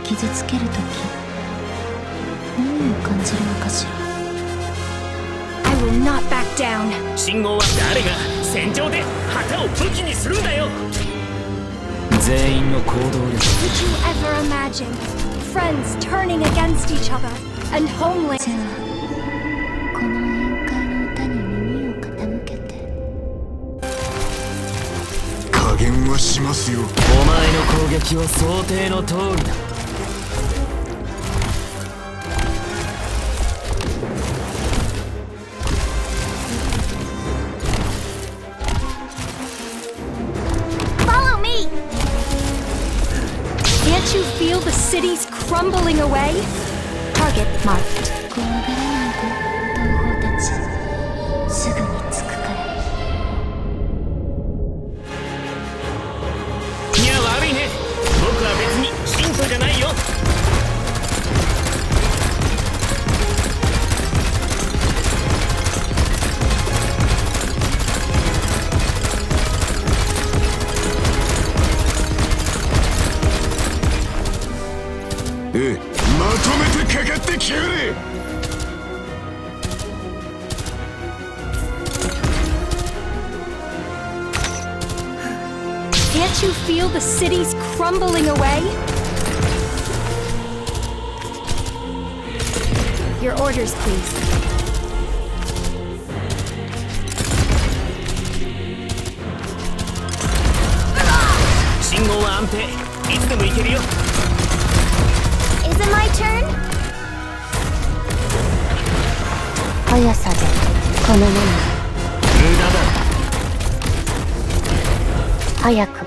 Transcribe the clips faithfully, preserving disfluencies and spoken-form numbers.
傷つけるとき何を感じるのかしら。 I will not back down. 信号は誰が戦場で旗を武器にするんだよ。全員の行動力。 Did you ever imagine friends turning against each other and homeland? じゃあこの宴会の歌に耳を傾けて。 加減はしますよ。 お前の攻撃は想定の通りだ。 Can't you feel the cities crumbling away? Target marked. 怖がらないで同胞たち、すぐに着くから。 いや悪いね。僕は別に信徒じゃないよ。 ええ、まとめてかかってきやがれ。 Can't you feel the cities crumbling away? Your orders, please. 信号は安定。いつでも行けるよ。 Is it my turn? 速さでこの目に無駄だ。 早く。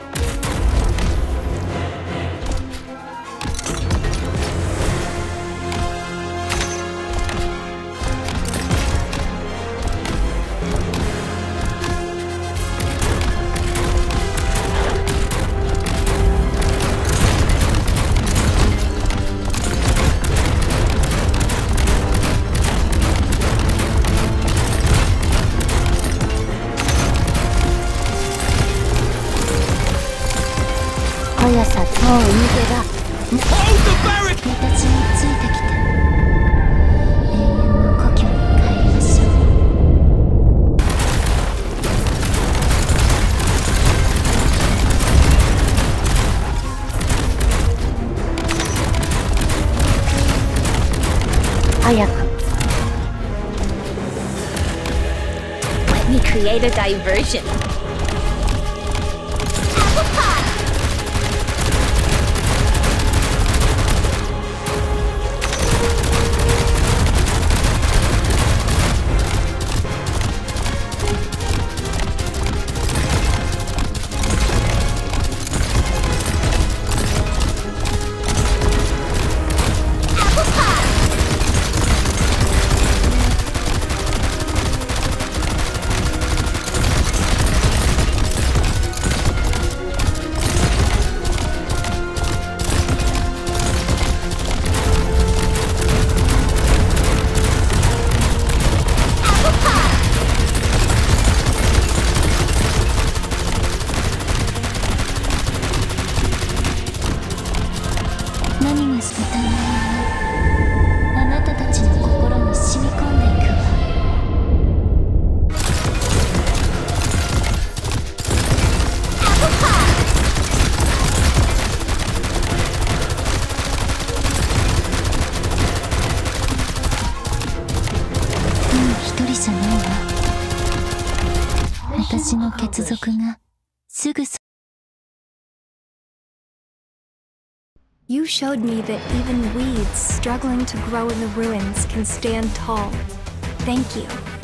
速さ、もう逃げだ。俺たちについてきて、永遠の故郷に帰りましょう。早く。Let me create a diversion. You showed me that even weeds struggling to grow in the ruins can stand tall. Thank you.